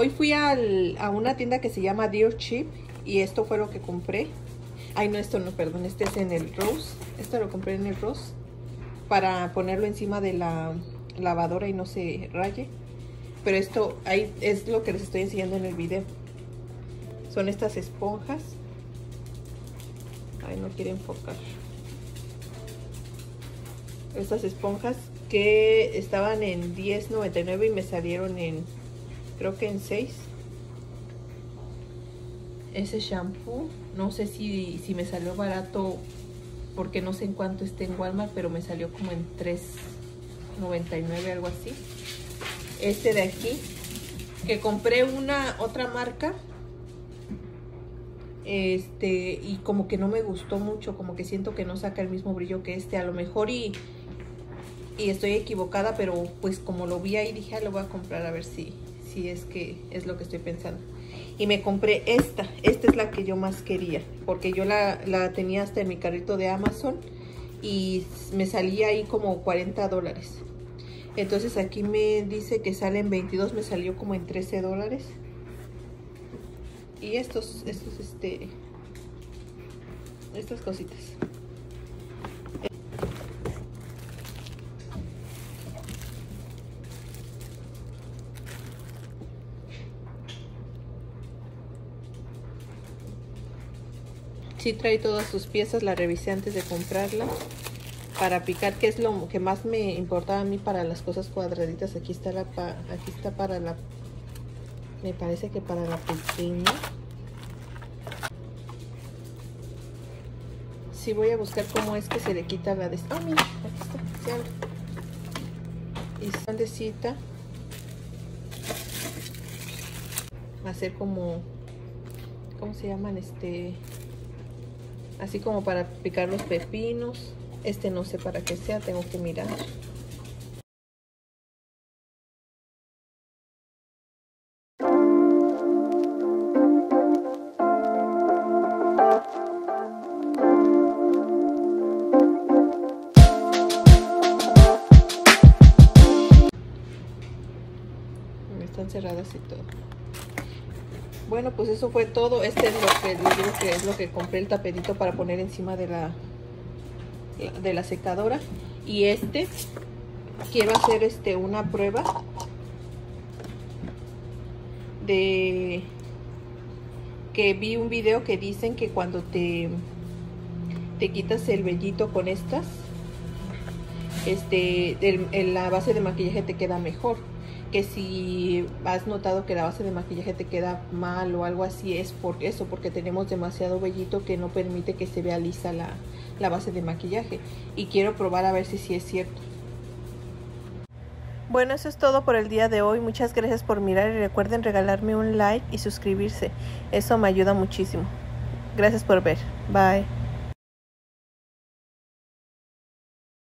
Hoy fui a una tienda que se llama Dirt Cheap y esto fue lo que compré. Ay, no, esto no, perdón, este es en el Rose. Esto lo compré en el Rose para ponerlo encima de la lavadora y no se raye. Pero esto ahí es lo que les estoy enseñando en el video. Son estas esponjas. Ay, no quiere enfocar. Estas esponjas que estaban en $10.99 y me salieron en, creo que en 6. Ese shampoo, no sé si me salió barato porque no sé en cuánto esté en Walmart, pero me salió como en $3.99, algo así. Este de aquí, que compré otra marca, y como que no me gustó mucho, como que siento que no saca el mismo brillo que este, a lo mejor y estoy equivocada, pero pues como lo vi ahí dije, lo voy a comprar a ver si es que es lo que estoy pensando. Y me compré esta es la que yo más quería, porque yo la tenía hasta en mi carrito de Amazon y me salía ahí como $40. Entonces aquí me dice que sale en 22, me salió como en $13. Y estas cositas. Sí trae todas sus piezas, la revisé antes de comprarla. Para picar, que es lo que más me importaba a mí para las cosas cuadraditas. Aquí está para la, me parece que para la pequeña. Sí, voy a buscar cómo es que se le quita la de... Oh, mira, aquí está, se abre. Y grandecita. Va a ser como... ¿Cómo se llaman? Así como para picar los pepinos. No sé para qué sea, tengo que mirar. Están cerradas y todo. Bueno, pues eso fue todo. Es lo que les digo que es lo que compré, el tapetito para poner encima de la secadora. Y quiero hacer una prueba de que vi un video que dicen que cuando te quitas el vellito con estas, la base de maquillaje te queda mejor. Que si has notado que la base de maquillaje te queda mal o algo así, es por eso, porque tenemos demasiado vellito que no permite que se vea lisa la base de maquillaje. Y quiero probar a ver si sí es cierto. Bueno, eso es todo por el día de hoy. Muchas gracias por mirar y recuerden regalarme un like y suscribirse. Eso me ayuda muchísimo. Gracias por ver. Bye.